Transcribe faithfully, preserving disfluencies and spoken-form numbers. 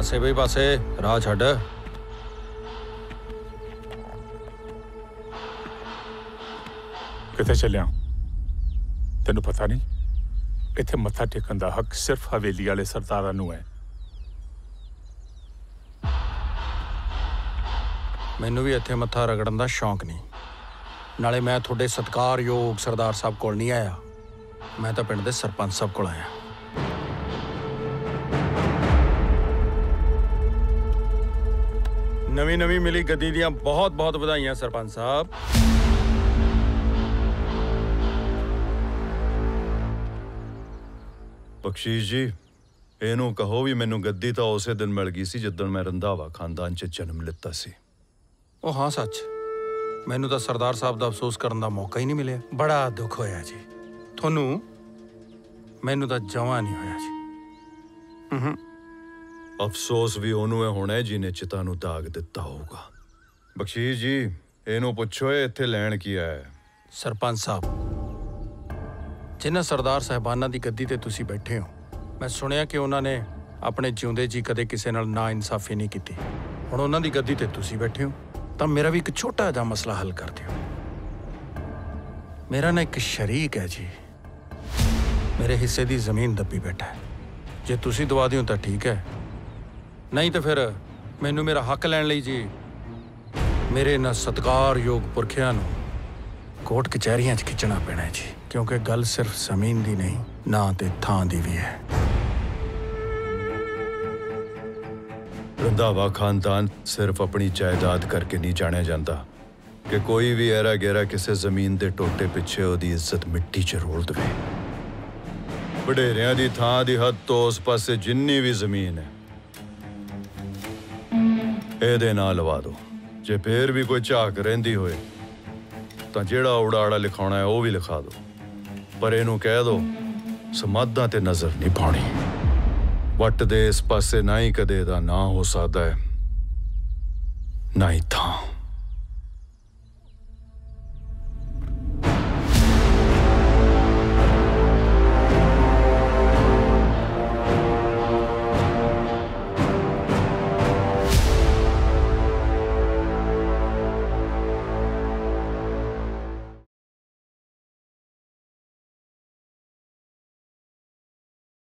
पासे बई पासे राह छड्ड। किथे चलिया? तेनू पता नहीं इत्थे मत्था टेकन दा हक सिर्फ हवेली वाले सरदारां नू है। मैनू भी इत्थे मत्था रगड़न दा शौक नहीं। नाले मैं थोड़े सत्कारयोग सरदार साहब कोल नहीं आया, मैं तो पिंड दे सरपंच साहब कोल आया। नवी नवी मिली गद्दी दियां बहुत बहुत बधाइयां सरपंच साहब। बख्शीश जी, इनू कहो भी मैनू गद्दी तो उस दिन मिल गई सी जिद्दन मैं रंधावा खानदान च जन्म लिता सी। ओ हाँ सच, मैनू तो सरदार साहब का अफसोस करने का मौका ही नहीं मिले। बड़ा दुख होया जी थोनू, मैनू तो जमा नहीं होया जी। अफसोस भी ओनू है होना है जिन्हें चिता नू दाग दिता होगा। बख्शीश जी, इनू पुछो इत्थे लैण की आया? सरपंच साहब, जिन्हां सरदार साहबाना की गद्दी ते तुसी बैठे हो, मैं सुनिया कि उन्होंने अपने जिउंदे जी कदे किसी नाल ना इंसाफी नहीं की। हुण उन्हां दी गद्दी ते तुसी बैठे हो, तो मेरा भी एक छोटा जा मसला हल कर दियो। मेरा ना एक शरीक है जी, मेरे हिस्से की जमीन दबी बैठा है। जे तुसी दवा दियो तो ठीक है, नहीं तो फिर मैनू मेरा हक लैण लई जी मेरे इन्हां सत्कारयोग पुरखियां नू कोर्ट कचहरियां च खिंचना पैना है जी, क्योंकि गल सिर्फ जमीन दी नहीं ना ते थां दी भी है। रंधावा खानदान सिर्फ अपनी जायदाद करके नहीं जाने जाता कि कोई भी ऐरा गैरा किसी जमीन के टोटे पिछे ओदी इज्जत मिट्टी च रोल दे। वडेरियां दी थां दी हद तो उस पासे जिन्नी भी जमीन है एदे नाल लवा दो। जे फिर भी कोई झाक रहिंदी होए तो जेड़ा उड़ाड़ा लिखाना है वह भी लिखा दो, पर इनू कह दो समाधां ते नजर नहीं पाउणी। वट दे इस पासे ना ही कदे दा ना हो सकदा है, ना ही थां।